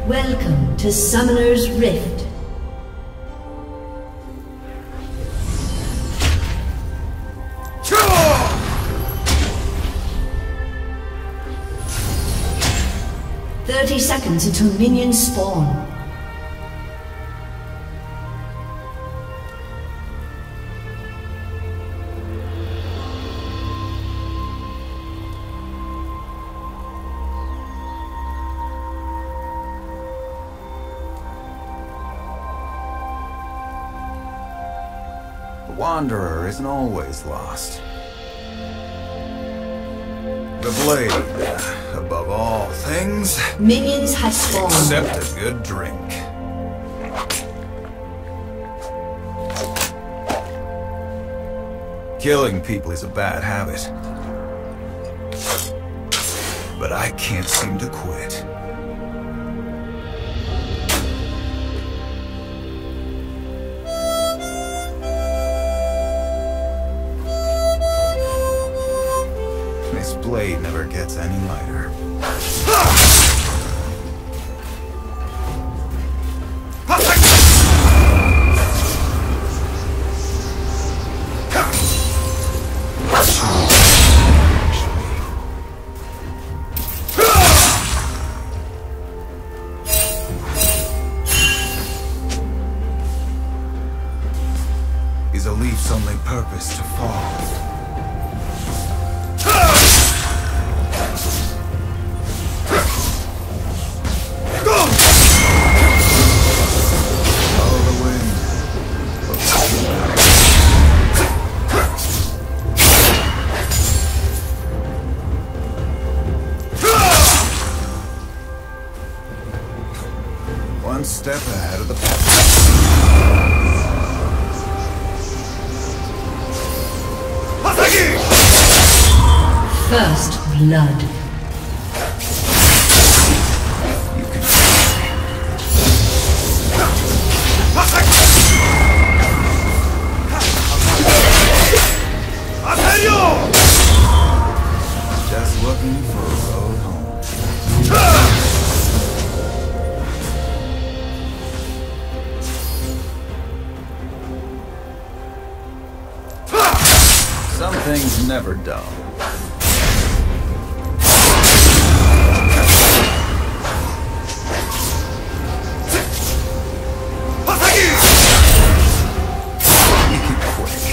Welcome to Summoner's Rift. "30 seconds until minions spawn." The Wanderer isn't always lost. The blade, above all things, Minions have spawned. except a good drink. Killing people is a bad habit, but I can't seem to quit. This blade never gets any lighter. Is a leaf's only purpose to fall? One step ahead of the pack. First blood. You can just looking for a road home. Some things never dull. Make it quick.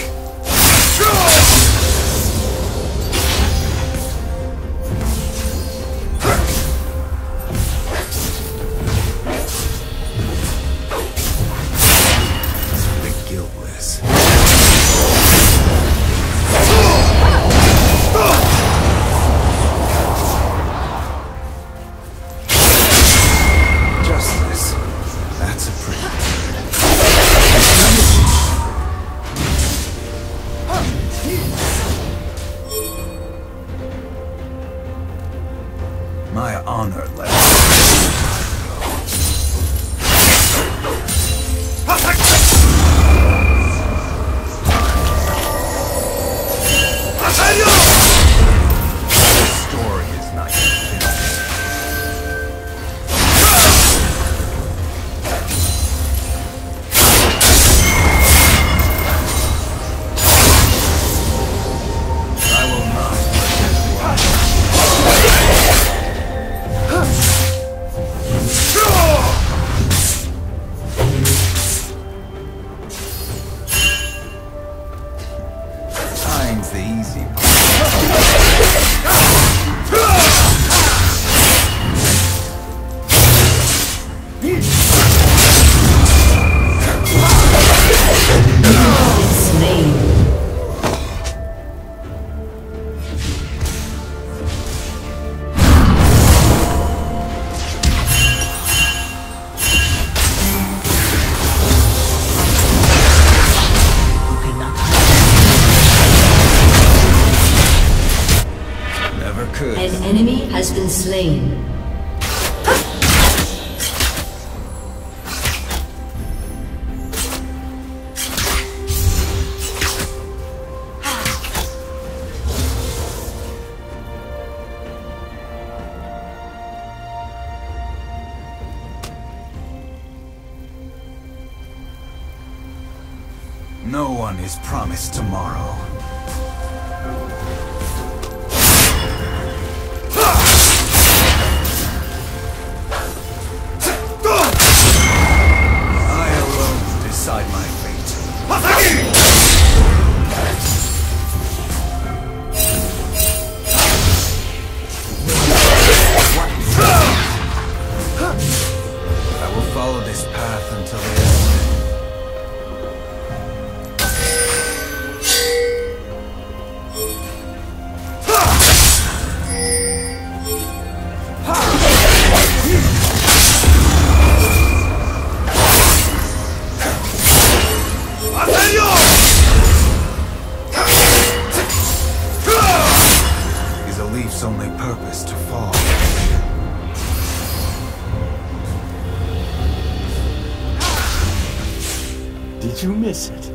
The guiltless. Justice. That's a pretty word. My honor left. The story is not yet finished. I will not forget Time's the easy part. Slain. Never could. An enemy has been slain. No one is promised tomorrow. I alone decide my fate. I will follow this path until the end. Is a leaf's only purpose to fall? Did you miss it?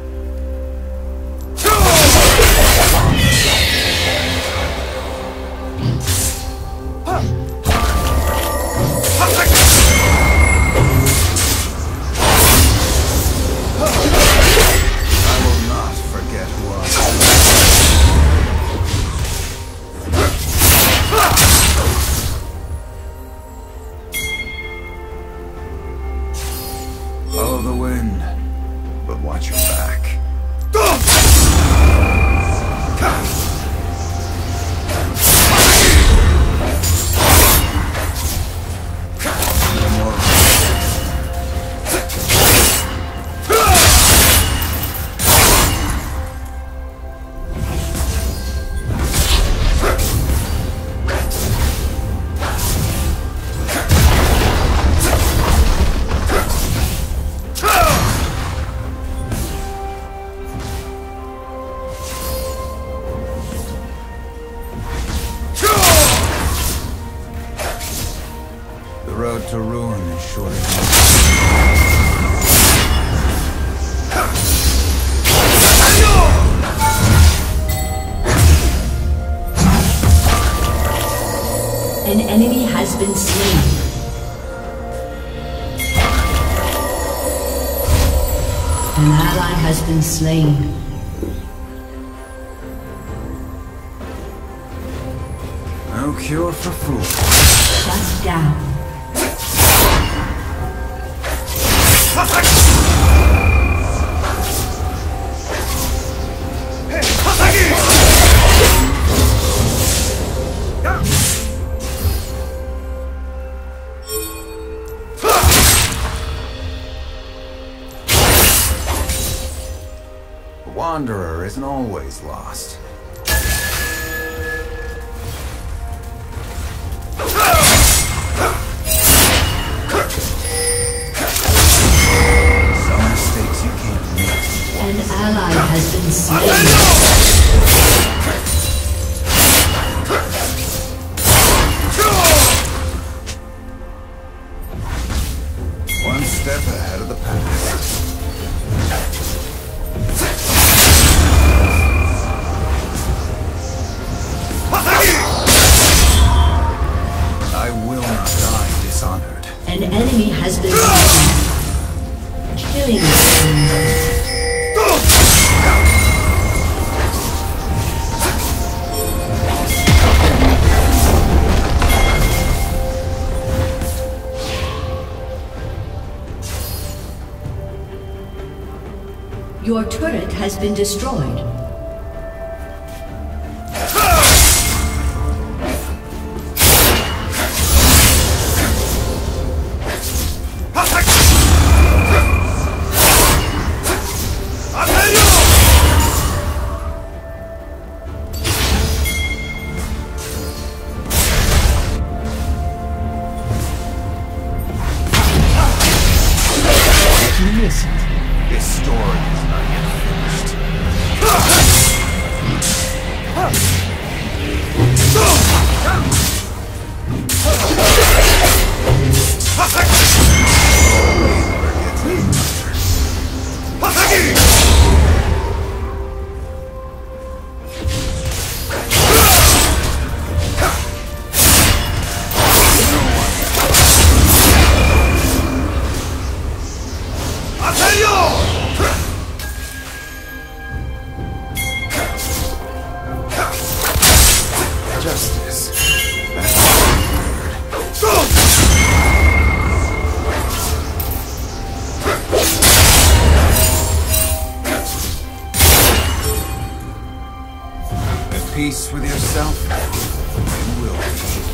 I will not forget who I am. Follow the wind, but watch your back. The road to ruin is short enough. An enemy has been slain. An ally has been slain. No cure for fools. Shut down. The wanderer isn't always lost. Some mistakes you can't make. An ally has been slain. One step ahead of the past. I will not die dishonored. An enemy has been slain. Killing spree. Your turret has been destroyed. Did you miss it? This story is not yet finished. peace with yourself? You will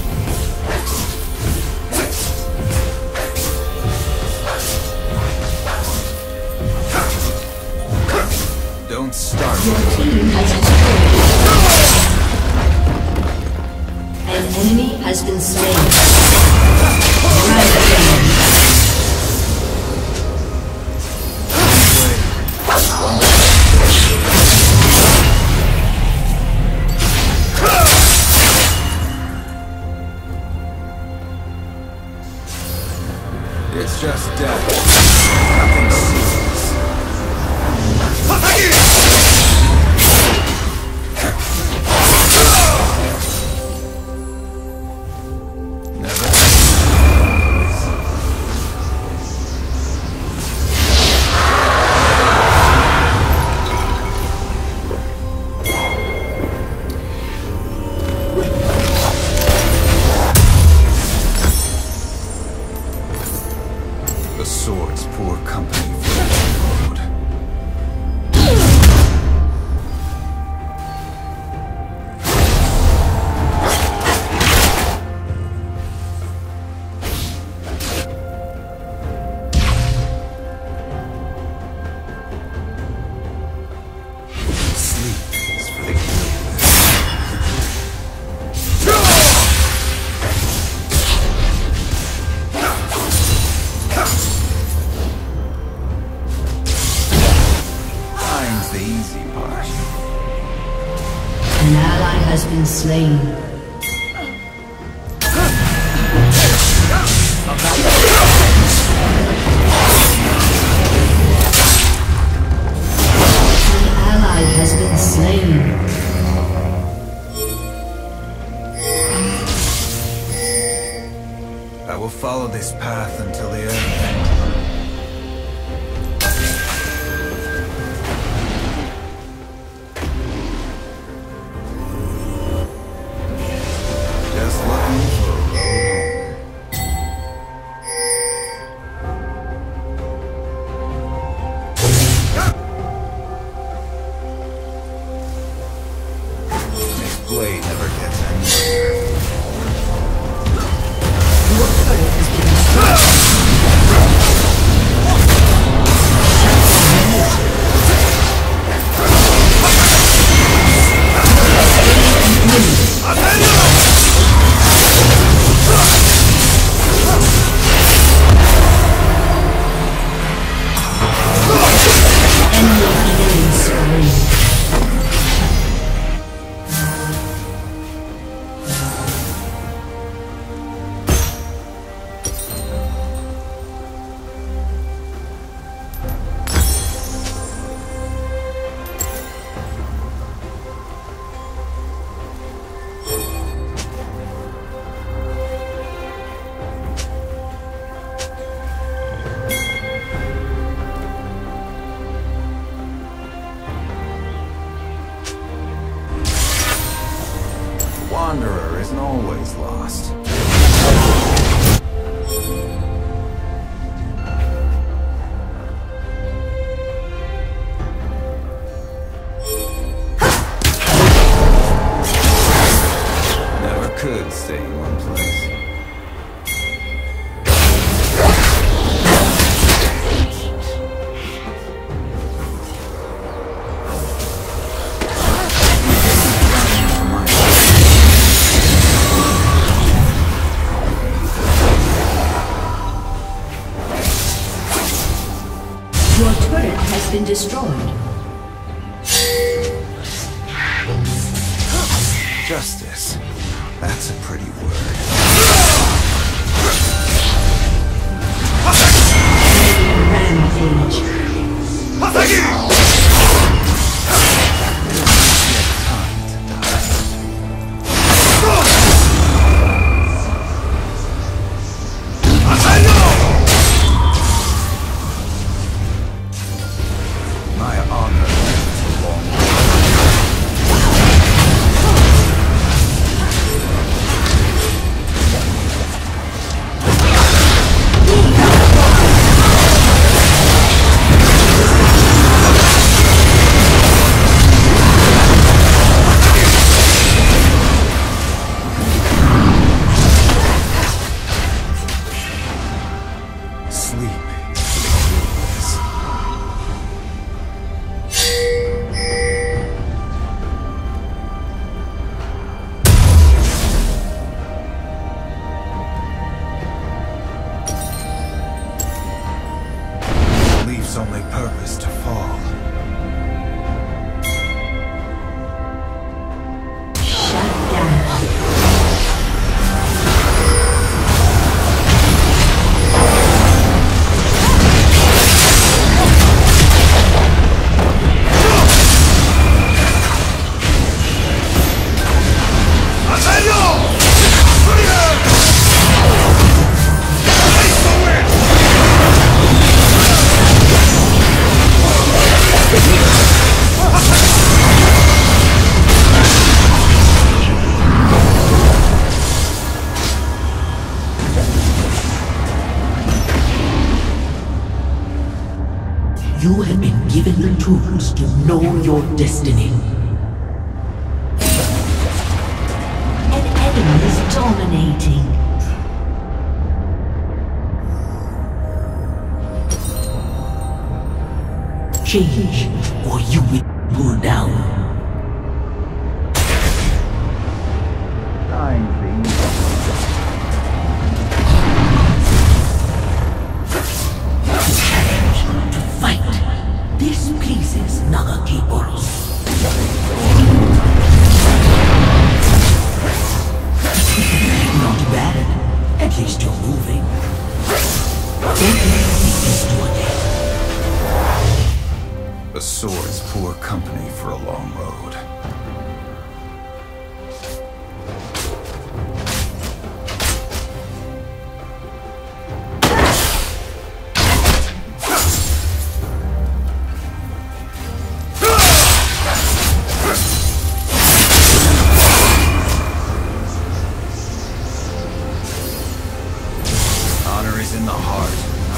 be. Don't start. Your team has destroyed. An enemy has been slain. Rampage. It's just death. Nothing serious. Never. The sword's poor company for the road. Sleep is for the guiltless. Time's the easy part. An ally has been slain. An ally has been slain. I will follow this path until the end. Just looking for a road home. This blade never gets anywhere. Your turret has been destroyed. Enemy killing spree. Wanderer isn't always lost. Never could stay in one place. Your turret has been destroyed. Justice. That's a pretty word. Rampage. My honor lives a long way. purpose to fall. Shut down. You have been given the tools to know your destiny. An enemy is dominating. Change, or you will pull down. This pleases Nagakiboros. Not bad. At least you're moving. A sword's poor company for a long road. Honor is in the heart.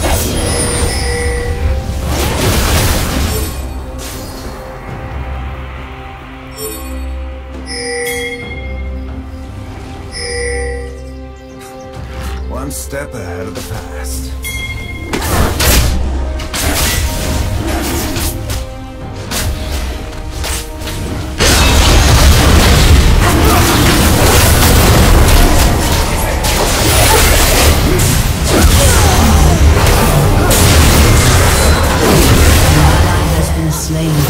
One step ahead of the past. Slain.